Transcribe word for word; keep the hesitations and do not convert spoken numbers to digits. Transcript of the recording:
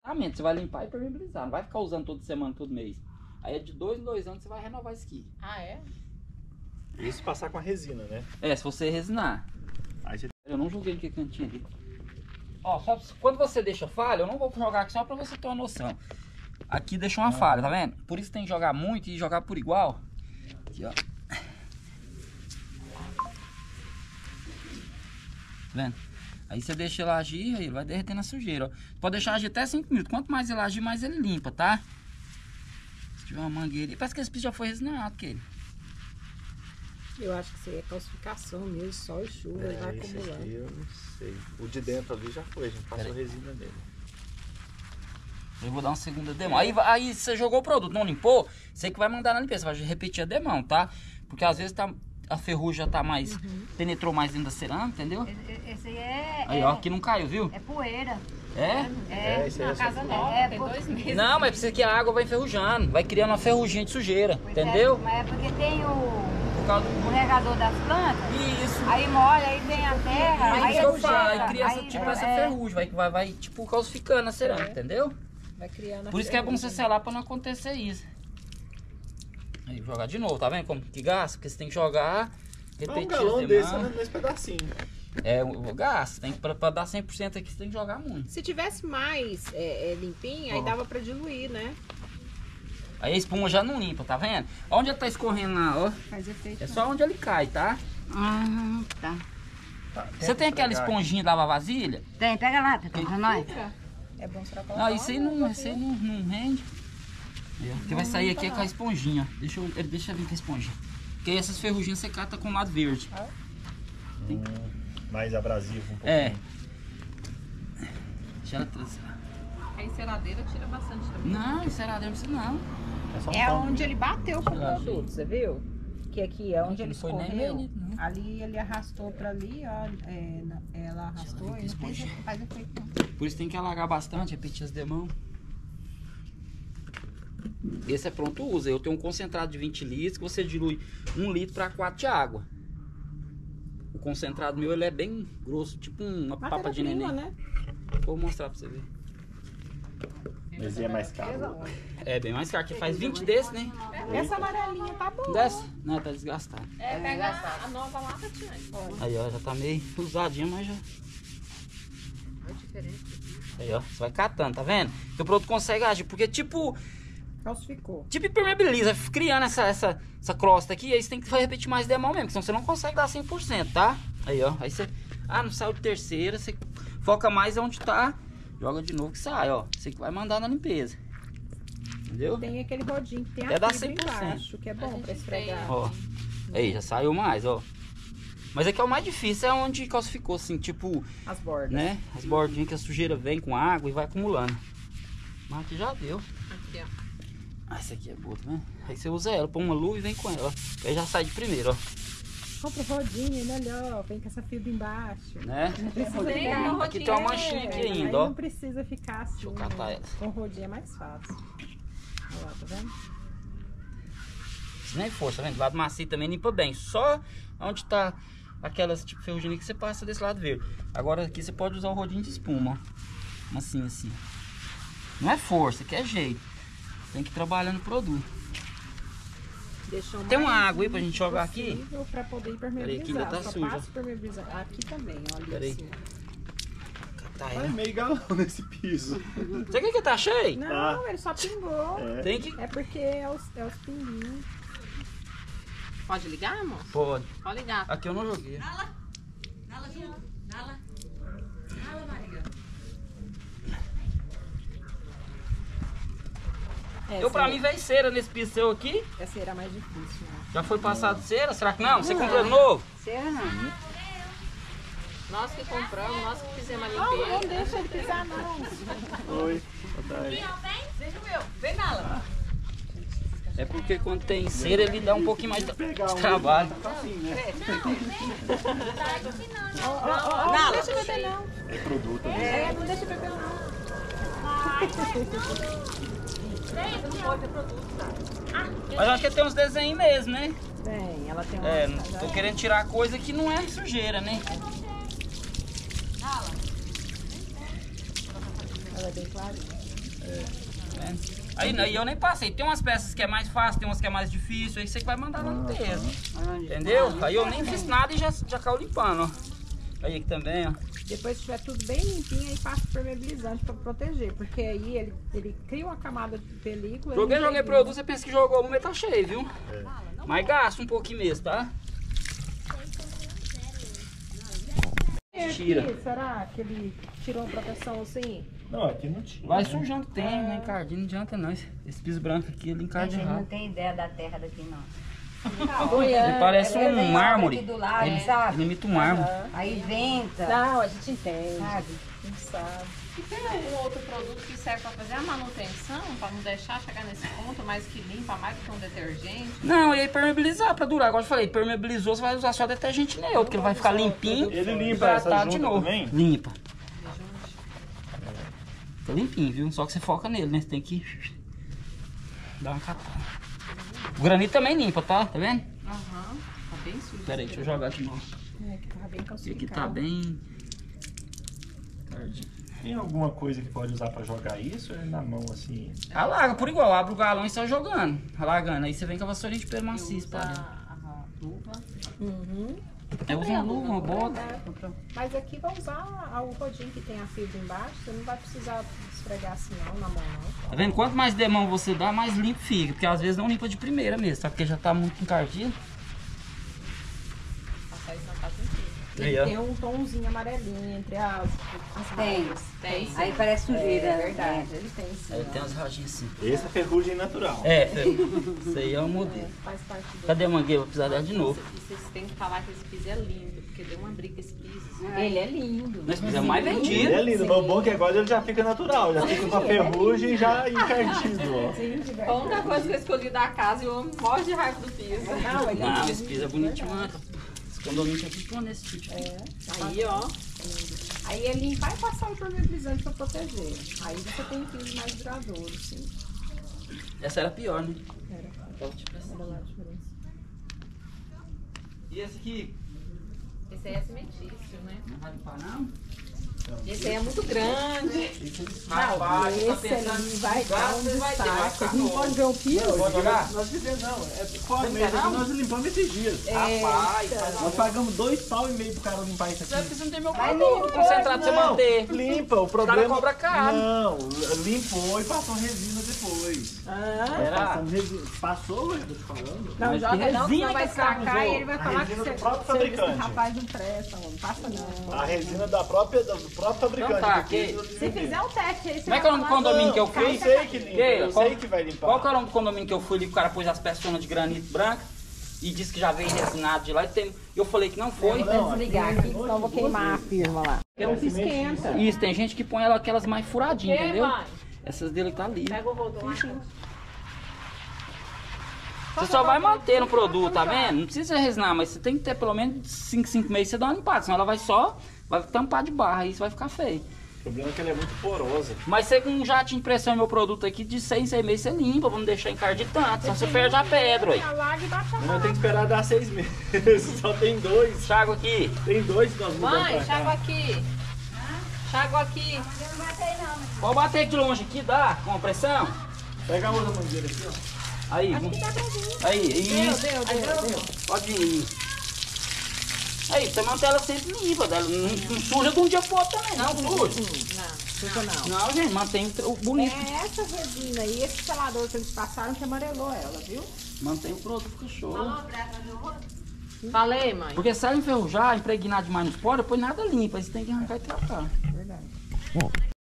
Você vai limpar e permeabilizar, não vai ficar usando toda semana, todo mês. Aí é de dois em dois anos você vai renovar isso aqui. Ah, é? Isso passar com a resina, né? É, se você resinar. Aí você... Eu não joguei que cantinho ali. Ó, só quando você deixa falha, eu não vou jogar aqui só pra você ter uma noção. Aqui deixa uma falha, tá vendo? Por isso tem que jogar muito e jogar por igual. Aqui, ó. Tá vendo? Aí você deixa ele agir, aí ele vai derretendo a sujeira, ó. Pode deixar agir até cinco minutos. Quanto mais ele agir, mais ele limpa, tá? Se tiver uma mangueira. Parece que esse piso já foi resinado, aquele. Eu acho que isso aí é calcificação mesmo, sol e chuva, É, ele vai esse acumulando. aqui eu não sei. O de dentro ali já foi, a gente passou resina nele. Eu vou dar uma segunda demão. Aí, aí você jogou o produto, não limpou, você que vai mandar na limpeza, você vai repetir a demão, tá? Porque às vezes tá, a ferrugem já tá mais, uhum. penetrou mais dentro da cerâmica, entendeu? Esse, esse aí é... Aí, é, ó, aqui não caiu, viu? É poeira. É? É, é isso aí. Uma casa nova, é, tem por... dois meses. Não, mas precisa que a água vai enferrujando, vai criando uma ferruginha de sujeira, Pois entendeu? É, mas é porque tem o... Causa... o regador das plantas. Isso. Aí molha, aí vem a terra, Aí, aí, aí, aí, aí, aí cria essa, aí, tipo é, essa é, ferrugem, vai, vai, vai tipo calcificando a cerâmica, É. entendeu? Vai criando. Por isso que é bom você selar pra não acontecer isso. Aí jogar de novo, tá vendo como que gasta? Porque você tem que jogar, repetir um galão as desse demãos. nesse pedacinho. É, o gasto, tem que, pra, pra dar cem por cento aqui você tem que jogar muito. Se tivesse mais é, é, limpinho, aí Ó. dava pra diluir, né? Aí a espuma já não limpa, tá vendo? Onde ele tá escorrendo lá, ó. Faz efeito. É só onde ele cai, tá? Ah, tá. Tá, Você tem aquela esfregar esponjinha de lavar vasilha? Tem, pega lá, tá pra nós. É bom será Não, isso aí não, isso aí não, não rende. Aí, ó, porque vai sair aqui com a esponjinha, ó. Deixa eu, ele deixa vir com a esponjinha. Porque aí essas ferruginhas você cata com o lado verde. aqui. Hum, mais abrasivo um pouquinho. É. Deixa ela trazer. A enceradeira tira bastante também. Não, enceradeira não precisa não. É, só um É pano. onde ele bateu com o Lá, produto, você viu? Que aqui é onde Não ele foi nem escorreu. nele, não. Ali ele arrastou pra ali, ó. É, na- ela arrastou ver e que não fez, esponja. faz efeito não. Por isso tem que alagar bastante, repetir as demãos. Esse é pronto uso. Eu tenho um concentrado de vinte litros que você dilui um litro para quatro de água. O concentrado meu ele é bem grosso, tipo uma papa de neném. Matéria-prima, né? Vou mostrar para você ver. Mas é mais caro. É bem mais caro, que faz vinte desse, né? Essa amarelinha tá boa. Dessa? Não, tá desgastado. É, pega a, a nova lata, tia. Aí ó, já tá meio usadinha, mas já. É diferente. Aí ó, você vai catando, tá vendo? Que o produto consegue agir, porque tipo. Calcificou. Tipo impermeabiliza, criando essa, essa, essa crosta aqui, aí você tem que repetir mais demão mesmo, senão você não consegue dar cem por cento, tá? Aí ó, aí você, ah, não saiu de terceira, você foca mais onde tá, joga de novo que sai, ó. Você que vai mandar na limpeza, entendeu? Tem aquele rodinho que tem É a dar fibra cem por cento. embaixo, que é A bom gente pra esfregar. Ó, aí já saiu mais, ó. Mas aqui é o mais difícil, é onde calcificou, assim, tipo, As bordas. né? As bordinhas que a sujeira vem com água e vai acumulando. Mas aqui já deu. Aqui, ó. Ah, essa aqui é boa, tá vendo? Aí você usa ela, põe uma luva e vem com ela, ó. Aí já sai de primeiro, ó. Compra o rodinho, é melhor. Vem com essa fibra embaixo. Né? Não precisa Tem ficar- uma Aqui tem uma manchinha aqui Aí ainda, ó. não precisa ficar assim. Deixa eu catar ela. Com rodinho é mais fácil. Olha lá, tá vendo? Se nem for, tá vendo? Do lado macio também limpa bem. Só onde tá aquelas tipo ferrugem que você passa desse lado verde. Agora aqui você pode usar o rodinho de espuma, ó. Assim, assim. Não é força, que é jeito. Tem que trabalhar no produto. Deixa o Tem uma mais água aí pra gente jogar aqui? possível Pra poder Peraí, impermeabilizar. que ainda tá Só suja. passa impermeabilizar. Aqui também, olha Peraí. assim. Catar Vai ela. meio galão nesse piso. Você quer que tá cheio? Não, Ah. ele só pingou. É. Tem que. É porque é os, é os pinguinhos. Pode ligar, amor? Pode. Pode ligar. Aqui eu não joguei. É, Eu pra essa- mim veio cera nesse piso seu aqui. Essa era mais difícil, né? Já foi passado cera? Será que não? Você comprou de novo? Será não? Nós que compramos, nós que fizemos a Não, não limpeza. deixa ele pisar, não. Oi. Boa tarde. Deixa o meu. Vem nela. É porque quando tem cera ele dá um pouquinho mais de Pegar um trabalho. tá assim, né? Ó, ó, ó, não deixa beber, não. É produto, né? É, não deixa beber, não. Mas eu acho que tem uns desenhos mesmo, né? Tem, ela tem uma... É, não tô querendo tirar coisa que não é sujeira, né? Ela é bem clarinha. É. Aí, aí eu nem passei. Tem umas peças que é mais fácil, tem umas que é mais difícil. Aí você que vai mandar na limpeza. Entendeu? Aí eu nem fiz nada e já, já caiu limpando, ó. Aí aqui também, ó. Depois que tiver tudo bem limpinho, aí passa o permeabilizante pra proteger. Porque aí ele, ele cria uma camada de película. Joguei, ele joguei impregna. produto, você pensa que jogou, mas tá cheio, viu? É. Mas gasta um pouquinho mesmo, tá? E Tira. aqui, será que ele tirou uma proteção assim? Não, aqui não tinha. Vai sujando tem, né? Encardinho, não adianta não. Esse, esse piso branco aqui, ele A encarde gente não rápido. tem ideia da terra daqui, não. Ele parece Ele um vem mármore. aqui do lado, Ele, sabe? ele imita um mármore. Aí venta, Não, a gente entende. sabe? A gente sabe. E tem algum outro produto que serve para fazer a manutenção, para não deixar chegar nesse ponto, mas que limpa mais do que um detergente? Não, e aí permeabilizar pra durar. Agora eu falei, permeabilizou, você vai usar só detergente neutro, que ele vai ficar limpinho. Ele limpa hidratado essa de junta novo. também? Limpa. Tá limpinho, viu? Só que você foca nele, né? Você tem que dar uma catada. O granito também limpa, tá? Tá vendo? Aham, tá bem sujo. Pera aí, deixa eu jogar de novo. É, que tá bem Esse calcificado. aqui tá bem... Tardinho. Tem alguma coisa que pode usar pra jogar isso ou é na mão assim? Alaga por igual, abre o galão e sai jogando. Alagando. Aí você vem com a vassourinha de pelo E macio, usa espalha. a luva. Uhum. Eu uso uma luva, uma bota. Mas aqui vai usar o rodinho que tem a fibra embaixo, você não vai precisar esfregar assim não, na mão não. Tá vendo? Quanto mais demão você dá, mais limpo fica. Porque às vezes não limpa de primeira mesmo, sabe? Porque já tá muito encardido. Passar isso na casa inteira. Aí, Ele ó. tem um tomzinho amarelinho entre as, as Tem. raias. Tem. Aí parece sujeira. É verdade, né? ele tem sim. Aí tem umas rajinhas assim. Esse é ferrugem natural. É, isso aí é o modelo. Faz parte do... Cadê a mangueira? Vou precisar dela de novo. E vocês têm que falar que esse piso é lindo, porque deu uma briga esse piso. Ele é lindo. Nós precisamos mais Ele vendido. é lindo, mas o bom é que agora ele já fica natural, já fica com a ferrugem já encardido, ó. Sim, de A única verdade. coisa que eu escolhi da casa e o homem morre de raiva do piso. Não, ele é Não, lindo. esse piso é bonitinho, mano. Esse condomínio aqui põe nesse tipo. É. Aí, ó. Aí é limpar e passar o impermeabilizante pra proteger. Aí você tem piso mais duradouro, sim. Essa era pior, né? Era, Tava tipo assim. era lá a diferença. E esse aqui? Esse aí é cimentício, né? Não vai limpar não? Esse aí é muito grande. Rapaz, Não, você tá esse pensando ali em vai jogar, dar um você vai ter, vai destaque. ficar Não novo. pode ver o piso? Pode jogar? Nós fizemos, não, é qual Você mês quer não? aqui nós limpamos esses dias. Rapaz, faz Nós pagamos dois pau e meio pro cara limpar isso Você aqui. não tem meu Vai produto limpo, concentrado pra você Não, manter. limpa, o problema... cobra caro. Não, limpou e passou resina depois. Ah, Será? Passamos resina. Passou, ué, tô te falando. não, Mas joga que não, resina senão vai que esse cara estracar usou? e ele vai A falar que resina você, do próprio serviço que fabricante. rapaz não presta, não passa não. A resina da própria, do próprio fabricante. Então tá, do que- piso, Se fizer um teste aí, você Como é que é o nome do falar, condomínio que eu Eu fui? sei que limpa, Keila, eu qual- sei que vai limpar. Qual que é o nome do condomínio que eu fui ali que o cara pôs as peças de granito branca e disse que já veio resinado de lá e tem... eu falei que não foi. Não, Vou desligar aqui, senão eu vou queimar a firma lá. Não se esquenta. Isso, tem gente que põe ela aquelas mais furadinhas, Ei, entendeu? mãe, Essas dele que tá ali. pega o rodão lá. Você só vai manter no produto, tá vendo? Não precisa resinar, mas você tem que ter pelo menos cinco, cinco meses você dá uma limpada, senão ela vai só, vai tampar de barra, aí isso vai ficar feio. O problema é que ela é muito porosa. Mas você com um jato de impressão no meu produto aqui, de seis em seis meses você limpa, vamos deixar encardir tanto, senão você perde a pedra aí. A laga e bate a Mas eu tenho que esperar dar seis meses. Só tem dois. Chago aqui. Tem dois que nós mudamos Mãe, pra chago cá. aqui. Chago aqui. Pode bater de longe aqui, dá? Com a pressão? Pega a outra mangueira aqui, ó. Aí, vamos- aí, isso. Deu, deu, deu. Pode ir. Aí, você mantém ela sempre limpa, dela. Não, não suja de um dia pro outro também, não, suja. Não, não. Não, gente, mantém o bonito. É essa resina e esse selador que eles passaram que amarelou ela, viu? Mantém o produto, fica show. Falei, mãe. Porque se ela enferrujar, impregnar demais nos poros, depois nada limpa, aí você tem que arrancar e tratar. Verdade.